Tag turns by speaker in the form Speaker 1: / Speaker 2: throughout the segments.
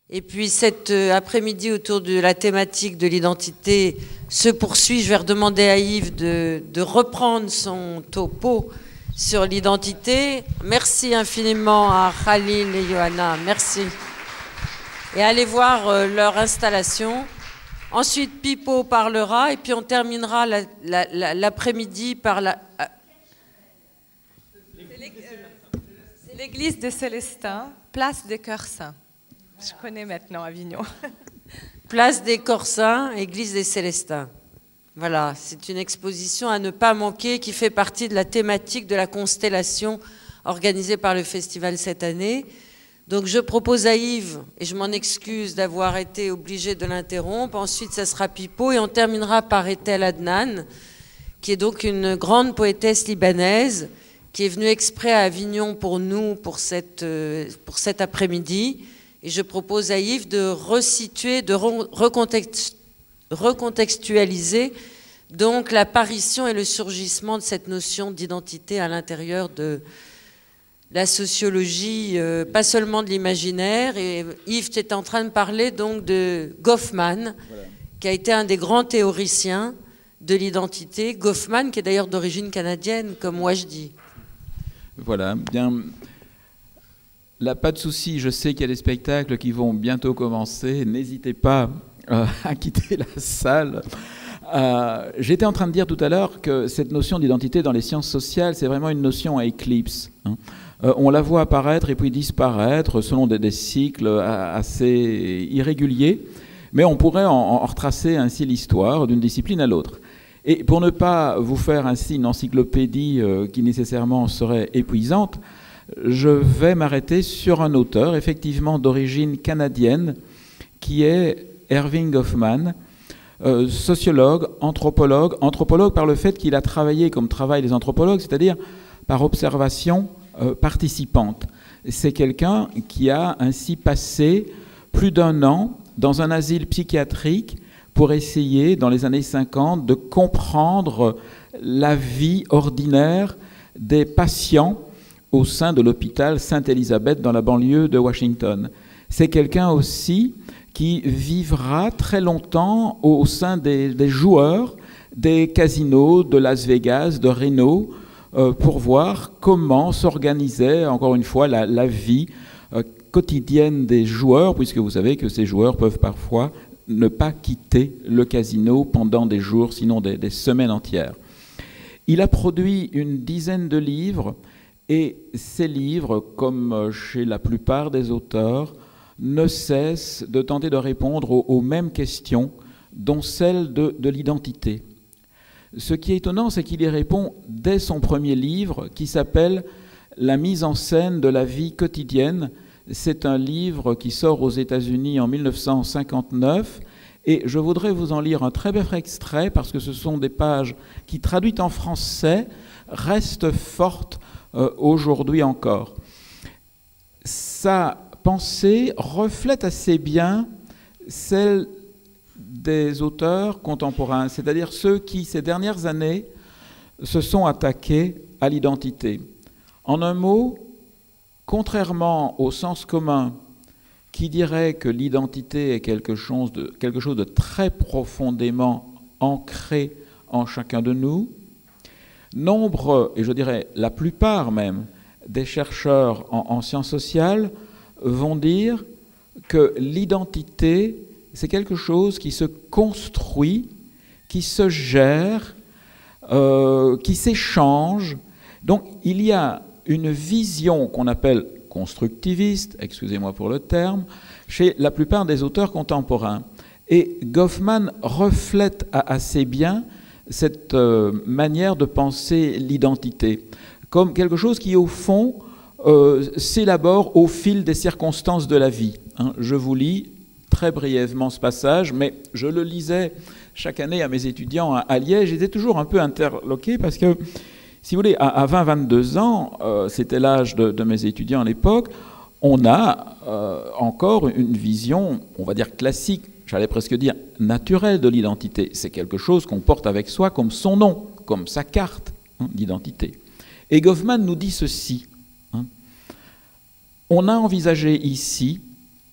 Speaker 1: Et puis cet après-midi autour de la thématique de l'identité se poursuit. Je vais redemander à Yves de reprendre son topo sur l'identité. Merci infiniment à Khalil et Johanna. Merci. Et allez voir leur installation. Ensuite, Pipo parlera et puis on terminera l'après-midi par la...
Speaker 2: C'est l'église de Célestin, place des Cœurs Saints. Je connais maintenant Avignon.
Speaker 1: Place des Cœurs Saints, église des Célestins. Voilà, c'est une exposition à ne pas manquer qui fait partie de la thématique de la constellation organisée par le festival cette année. Donc je propose à Yves, et je m'en excuse d'avoir été obligée de l'interrompre, ensuite ça sera Pipo, et on terminera par Etel Adnan, qui est donc une grande poétesse libanaise, qui est venue exprès à Avignon pour nous, pour cet après-midi. Et je propose à Yves de resituer, de recontextualiser donc l'apparition et le surgissement de cette notion d'identité à l'intérieur de la sociologie, pas seulement de l'imaginaire. Et Yves, tu étais en train de parler donc de Goffman, voilà, qui a été un des grands théoriciens de l'identité. Goffman, qui est d'ailleurs d'origine canadienne, comme moi je dis.
Speaker 3: Voilà, bien. Là, pas de souci, je sais qu'il y a des spectacles qui vont bientôt commencer. N'hésitez pas à quitter la salle. J'étais en train de dire tout à l'heure que cette notion d'identité dans les sciences sociales, c'est vraiment une notion à éclipse. On la voit apparaître et puis disparaître selon des cycles assez irréguliers, mais on pourrait en retracer ainsi l'histoire d'une discipline à l'autre. Et pour ne pas vous faire ainsi une encyclopédie qui nécessairement serait épuisante, je vais m'arrêter sur un auteur, effectivement d'origine canadienne, qui est Erving Goffman, sociologue, anthropologue par le fait qu'il a travaillé comme travaillent les anthropologues, c'est-à-dire par observation participante. C'est quelqu'un qui a ainsi passé plus d'1 an dans un asile psychiatrique pour essayer, dans les années 50, de comprendre la vie ordinaire des patients au sein de l'hôpital Sainte-Élisabeth dans la banlieue de Washington. C'est quelqu'un aussi qui vivra très longtemps au sein des joueurs des casinos de Las Vegas, de Reno, pour voir comment s'organisait, encore une fois, la vie quotidienne des joueurs, puisque vous savez que ces joueurs peuvent parfois ne pas quitter le casino pendant des jours, sinon des semaines entières. Il a produit une dizaine de livres, et ces livres, comme chez la plupart des auteurs, ne cessent de tenter de répondre aux mêmes questions, dont celle de l'identité. Ce qui est étonnant, c'est qu'il y répond dès son premier livre, qui s'appelle « La mise en scène de la vie quotidienne ». C'est un livre qui sort aux États-Unis en 1959, et je voudrais vous en lire un très bref extrait, parce que ce sont des pages qui, traduites en français, restent fortes aujourd'hui encore. Sa pensée reflète assez bien celle des auteurs contemporains, c'est-à-dire ceux qui, ces dernières années, se sont attaqués à l'identité. En un mot, contrairement au sens commun qui dirait que l'identité est quelque chose de très profondément ancré en chacun de nous, nombre, et je dirais la plupart même, des chercheurs en sciences sociales vont dire que l'identité, c'est quelque chose qui se construit, qui se gère, qui s'échange. Donc il y a une vision qu'on appelle constructiviste, excusez-moi pour le terme, chez la plupart des auteurs contemporains. Et Goffman reflète assez bien cette manière de penser l'identité, comme quelque chose qui, au fond, s'élabore au fil des circonstances de la vie. Je vous lis très brièvement ce passage, mais je le lisais chaque année à mes étudiants à Liège. J'étais toujours un peu interloqué parce que, si vous voulez, à 20-22 ans, c'était l'âge de mes étudiants à l'époque, on a encore une vision, on va dire classique, j'allais presque dire naturelle de l'identité. C'est quelque chose qu'on porte avec soi comme son nom, comme sa carte d'identité. Et Goffman nous dit ceci. On a envisagé ici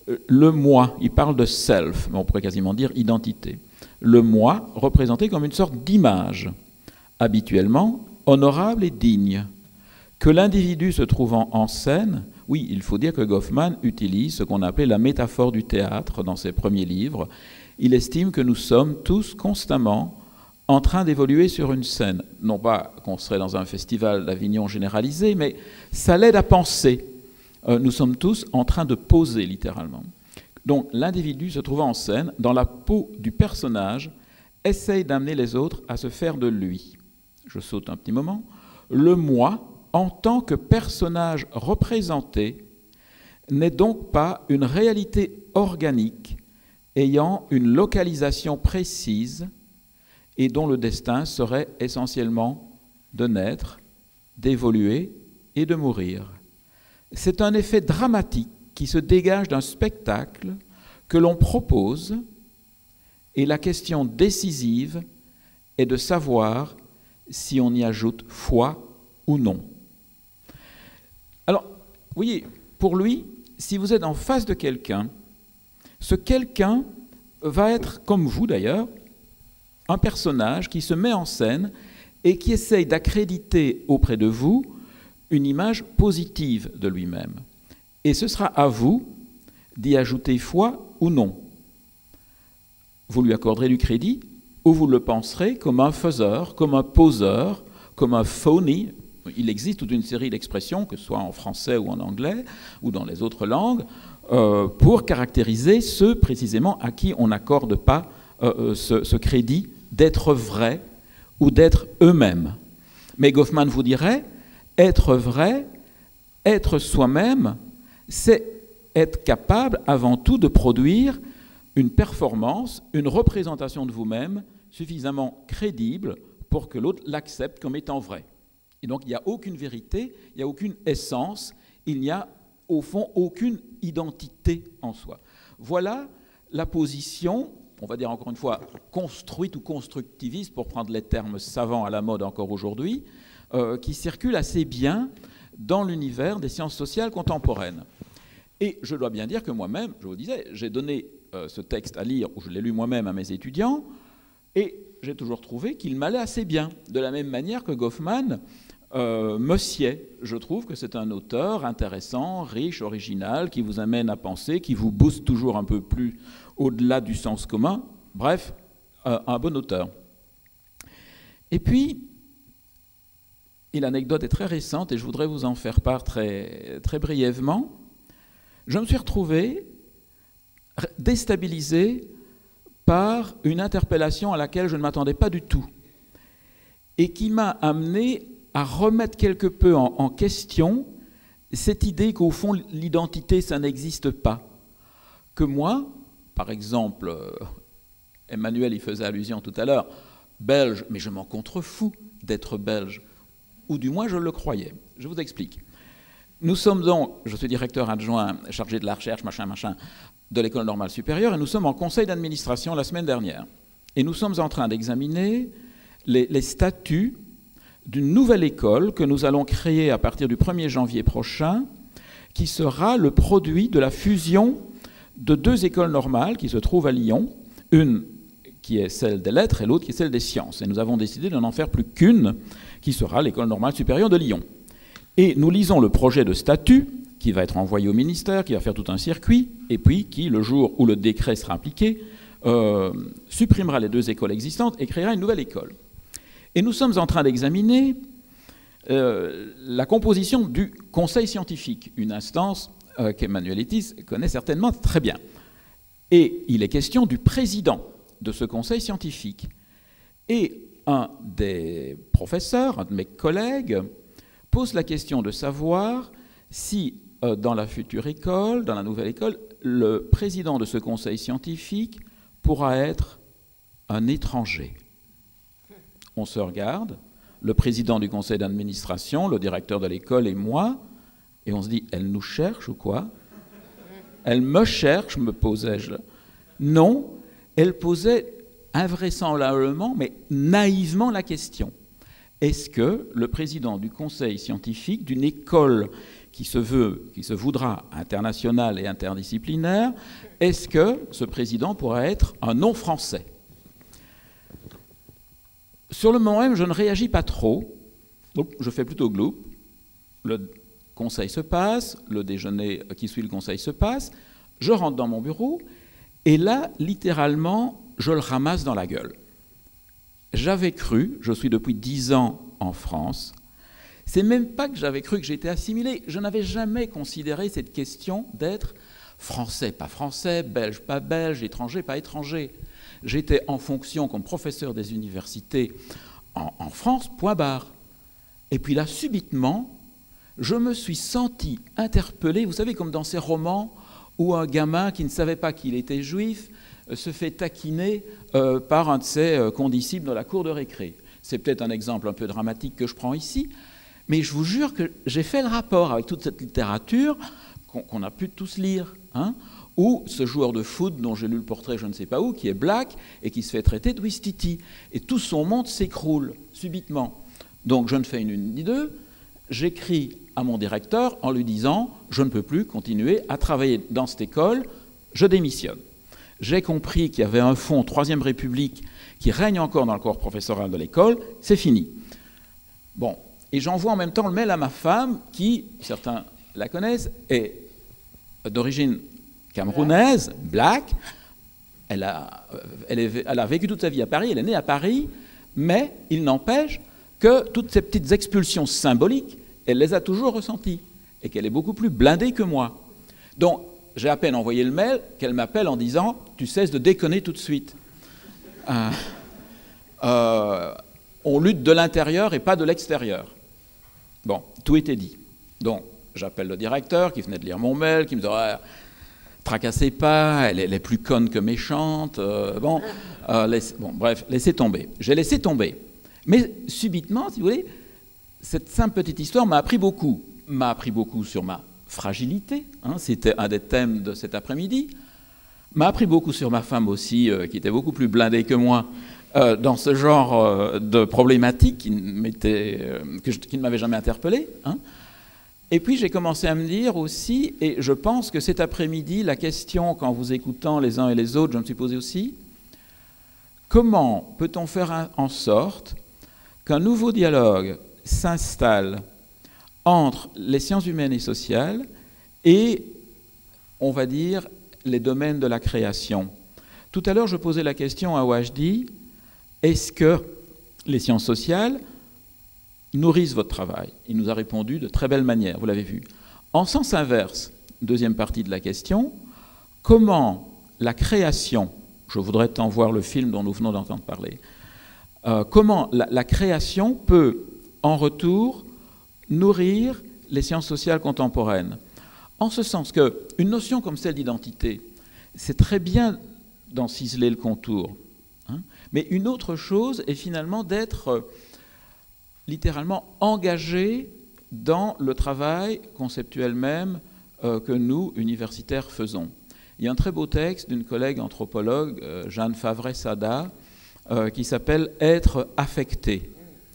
Speaker 3: le moi, il parle de self, mais on pourrait quasiment dire identité. Le moi représenté comme une sorte d'image, habituellement honorable et digne, que l'individu se trouvant en scène. Oui, il faut dire que Goffman utilise ce qu'on appelait la métaphore du théâtre dans ses premiers livres. Il estime que nous sommes tous constamment en train d'évoluer sur une scène. Non pas qu'on serait dans un festival d'Avignon généralisé, mais ça l'aide à penser. Nous sommes tous en train de poser, littéralement. Donc l'individu se trouvant en scène, dans la peau du personnage, essaye d'amener les autres à se faire de lui. Je saute un petit moment. Le moi, en tant que personnage représenté, n'est donc pas une réalité organique ayant une localisation précise et dont le destin serait essentiellement de naître, d'évoluer et de mourir. C'est un effet dramatique qui se dégage d'un spectacle que l'on propose, et la question décisive est de savoir si on y ajoute foi ou non. Alors, vous voyez, pour lui, si vous êtes en face de quelqu'un, ce quelqu'un va être, comme vous d'ailleurs, un personnage qui se met en scène et qui essaye d'accréditer auprès de vous une image positive de lui-même. Et ce sera à vous d'y ajouter foi ou non. Vous lui accorderez du crédit ou vous le penserez comme un faiseur, comme un poseur, comme un phony. Il existe toute une série d'expressions, que ce soit en français ou en anglais ou dans les autres langues, pour caractériser ceux précisément à qui on n'accorde pas ce crédit d'être vrai ou d'être eux-mêmes. Mais Goffman vous dirait, être vrai, être soi-même, c'est être capable avant tout de produire une performance, une représentation de vous-même suffisamment crédible pour que l'autre l'accepte comme étant vrai. Et donc il n'y a aucune vérité, il n'y a aucune essence, il n'y a au fond aucune identité en soi. Voilà la position, on va dire encore une fois, construite ou constructiviste, pour prendre les termes savants à la mode encore aujourd'hui, qui circule assez bien dans l'univers des sciences sociales contemporaines. Et je dois bien dire que moi-même, je vous disais, j'ai donné ce texte à lire, ou je l'ai lu moi-même à mes étudiants, et j'ai toujours trouvé qu'il m'allait assez bien, de la même manière que Goffman me sied. Je trouve que c'est un auteur intéressant, riche, original, qui vous amène à penser, qui vous booste toujours un peu plus au-delà du sens commun. Bref, un bon auteur. Et puis, et l'anecdote est très récente, et je voudrais vous en faire part très, très brièvement, je me suis retrouvé déstabilisé par une interpellation à laquelle je ne m'attendais pas du tout, et qui m'a amené à remettre quelque peu en question cette idée qu'au fond, l'identité, ça n'existe pas. Que moi, par exemple, Emmanuel y faisait allusion tout à l'heure, belge, mais je m'en contrefous d'être belge, ou du moins je le croyais. Je vous explique. Nous sommes donc, je suis directeur adjoint chargé de la recherche, machin, de l'École normale supérieure, et nous sommes en conseil d'administration la semaine dernière. Et nous sommes en train d'examiner les statuts d'une nouvelle école que nous allons créer à partir du 1er janvier prochain, qui sera le produit de la fusion de deux écoles normales qui se trouvent à Lyon, une qui est celle des lettres et l'autre qui est celle des sciences. Et nous avons décidé de n'en faire plus qu'une, qui sera l'École normale supérieure de Lyon. Et nous lisons le projet de statut qui va être envoyé au ministère, qui va faire tout un circuit, et puis qui, le jour où le décret sera appliqué, supprimera les deux écoles existantes et créera une nouvelle école. Et nous sommes en train d'examiner la composition du conseil scientifique, une instance qu'Emmanuel Etis connaît certainement très bien. Et il est question du président de ce conseil scientifique. Et un des professeurs, un de mes collègues, pose la question de savoir si dans la future école, dans la nouvelle école, le président de ce conseil scientifique pourra être un étranger. On se regarde, le président du conseil d'administration, le directeur de l'école et moi, et on se dit, elle nous cherche ou quoi? Elle me cherche, me posais-je. Non, elle posait invraisemblablement, mais naïvement la question. est-ce que le président du conseil scientifique d'une école qui se voudra internationale et interdisciplinaire, est-ce que ce président pourrait être un non-français? Sur le moment même, je ne réagis pas trop, donc je fais plutôt gloup. Le conseil se passe, le déjeuner qui suit le conseil se passe, je rentre dans mon bureau, et là, littéralement, je le ramasse dans la gueule. J'avais cru, je suis depuis 10 ans en France, c'est même pas que j'avais cru que j'étais assimilé, je n'avais jamais considéré cette question d'être français, pas français, belge, pas belge, étranger, pas étranger. J'étais en fonction comme professeur des universités en France, point barre. Et puis là, subitement, je me suis senti interpellé, vous savez, comme dans ces romans où un gamin qui ne savait pas qu'il était juif se fait taquiner par un de ses condisciples dans la cour de récré. C'est peut-être un exemple un peu dramatique que je prends ici, mais je vous jure que j'ai fait le rapport avec toute cette littérature qu'on a pu tous lire, hein, ou ce joueur de foot dont j'ai lu le portrait je ne sais pas où, qui est black et qui se fait traiter de Ouistiti. Et tout son monde s'écroule subitement. Donc je ne fais une ni deux, j'écris à mon directeur en lui disant « je ne peux plus continuer à travailler dans cette école, je démissionne ». J'ai compris qu'il y avait un fonds Troisième République qui règne encore dans le corps professoral de l'école, c'est fini. Bon, et j'envoie en même temps le mail à ma femme qui, certains la connaissent, est d'origine camerounaise, black, elle a vécu toute sa vie à Paris, elle est née à Paris, mais il n'empêche que toutes ces petites expulsions symboliques, elle les a toujours ressenties, et qu'elle est beaucoup plus blindée que moi. Donc, j'ai à peine envoyé le mail qu'elle m'appelle en disant « tu cesses de déconner tout de suite ». On lutte de l'intérieur et pas de l'extérieur. Bon, tout était dit. Donc, j'appelle le directeur qui venait de lire mon mail, qui me dit « tracassez pas, elle est plus conne que méchante. » Bon, bref, laissez tomber. J'ai laissé tomber. Mais subitement, si vous voulez, cette simple petite histoire m'a appris beaucoup. M'a appris beaucoup sur ma fragilité, hein, c'était un des thèmes de cet après-midi, m'a appris beaucoup sur ma femme aussi, qui était beaucoup plus blindée que moi dans ce genre de problématique qui ne m'avait jamais interpellé. Hein. Et puis j'ai commencé à me dire aussi, et je pense que cet après-midi, la question, qu'en vous écoutant les uns et les autres, je me suis posé aussi, comment peut-on faire en sorte qu'un nouveau dialogue s'installe entre les sciences humaines et sociales et, on va dire, les domaines de la création. Tout à l'heure, je posais la question à Wajdi, est-ce que les sciences sociales nourrissent votre travail? Il nous a répondu de très belle manière, vous l'avez vu. En sens inverse, deuxième partie de la question, comment la création, je voudrais t'en voir le film dont nous venons d'entendre parler, comment la création peut, en retour, nourrir les sciences sociales contemporaines. En ce sens qu'une notion comme celle d'identité, c'est très bien d'en ciseler le contour. Hein, mais une autre chose est finalement d'être littéralement engagé dans le travail conceptuel même que nous, universitaires, faisons. Il y a un très beau texte d'une collègue anthropologue, Jeanne Favret-Sada, qui s'appelle « Être affecté ».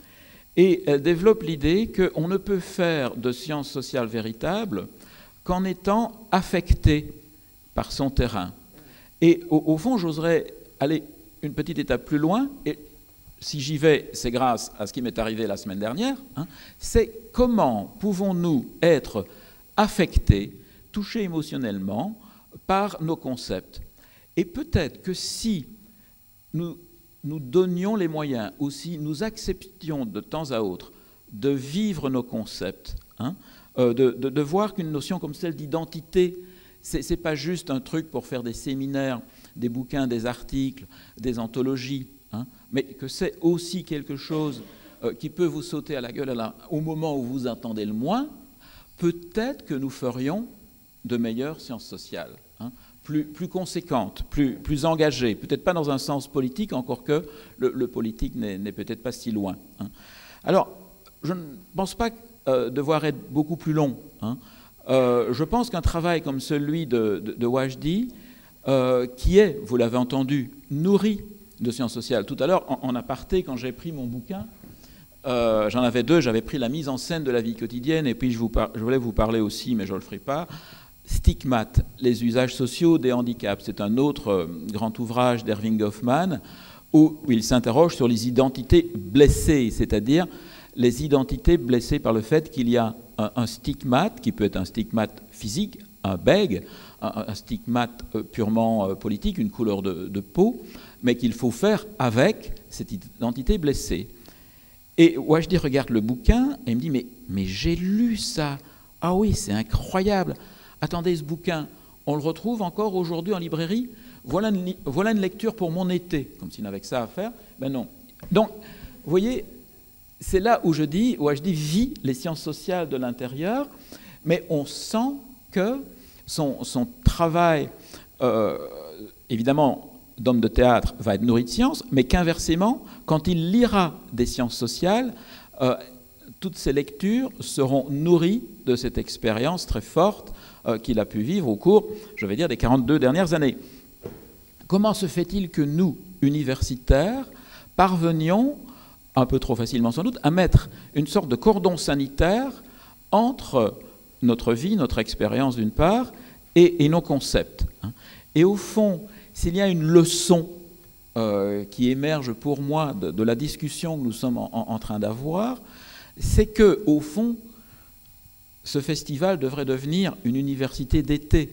Speaker 3: Et elle développe l'idée qu'on ne peut faire de sciences sociales véritables qu'en étant affecté par son terrain. Et au fond, j'oserais aller une petite étape plus loin, et si j'y vais, c'est grâce à ce qui m'est arrivé la semaine dernière, hein, c'est comment pouvons-nous être affectés, touchés émotionnellement par nos concepts. Et peut-être que si nous donnions les moyens, ou si nous acceptions de temps à autre de vivre nos concepts, hein, de voir qu'une notion comme celle d'identité, c'est pas juste un truc pour faire des séminaires, des bouquins, des articles, des anthologies, hein, mais que c'est aussi quelque chose qui peut vous sauter à la gueule au moment où vous attendez le moins, peut-être que nous ferions de meilleures sciences sociales. Hein, plus conséquente, plus engagée, peut-être pas dans un sens politique, encore que le politique n'est peut-être pas si loin. Hein. Alors, je ne pense pas devoir être beaucoup plus long. Hein. Je pense qu'un travail comme celui de Wajdi, qui est, vous l'avez entendu, nourri de sciences sociales. Tout à l'heure, en aparté, quand j'ai pris mon bouquin, J'en avais deux, j'avais pris la mise en scène de la vie quotidienne, et puis je voulais vous parler aussi, mais je ne le ferai pas, Stigmates, les usages sociaux des handicaps. C'est un autre grand ouvrage d'Erving Goffman, où il s'interroge sur les identités blessées, c'est-à-dire les identités blessées par le fait qu'il y a un stigmate, qui peut être un stigmate physique, un bègue, un stigmate purement politique, une couleur de peau, mais qu'il faut faire avec cette identité blessée. Et Wajdi regarde le bouquin et me dit mais j'ai lu ça. Ah oui, c'est incroyable. Attendez, ce bouquin, on le retrouve encore aujourd'hui en librairie. Voilà une lecture pour mon été, comme s'il n'avait que ça à faire. Ben non. Donc, vous voyez, c'est là où je dis vit les sciences sociales de l'intérieur, mais on sent que son travail, évidemment, d'homme de théâtre va être nourri de sciences, mais qu'inversement, quand il lira des sciences sociales, toutes ces lectures seront nourries de cette expérience très forte qu'il a pu vivre au cours, je vais dire, des 42 dernières années. Comment se fait-il que nous, universitaires, parvenions, un peu trop facilement sans doute, à mettre une sorte de cordon sanitaire entre notre vie, notre expérience d'une part, et nos concepts. Et au fond, s'il y a une leçon qui émerge pour moi de la discussion que nous sommes en train d'avoir, c'est que, au fond, ce festival devrait devenir une université d'été,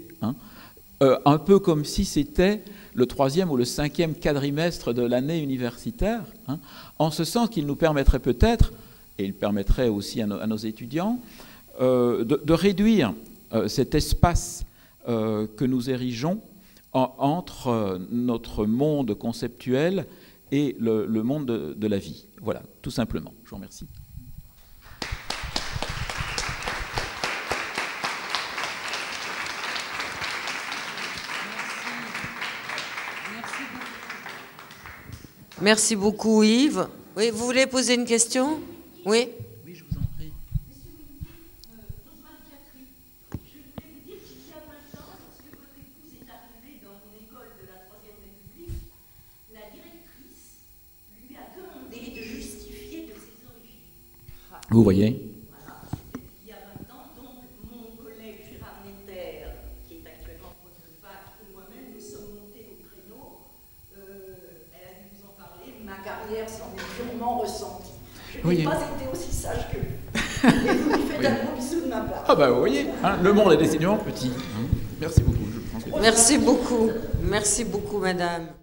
Speaker 3: un peu comme si c'était le 3e ou le 5e quadrimestre de l'année universitaire, en ce sens qu'il nous permettrait peut-être, et il permettrait aussi à nos étudiants, de réduire cet espace que nous érigeons entre notre monde conceptuel et le monde de la vie. Voilà, tout simplement. Je vous remercie.
Speaker 1: Merci beaucoup, Yves. Oui, vous voulez poser une question? Oui.
Speaker 3: Oui, je vous en prie. Vous voyez?
Speaker 4: Il y a 20 ans, donc, mon collègue Gérard Netter, qui est actuellement prof de fac, et moi-même, nous sommes montés au créneau. Elle a dû vous en parler. Ma carrière s'en est durement ressentie. Je n'ai pas été aussi sage que vous. Et vous lui faites un gros bisou de ma part.
Speaker 3: Ah bah vous voyez, le monde est décidément petit. Merci beaucoup. Je pense que...
Speaker 1: Merci beaucoup. Merci beaucoup, madame.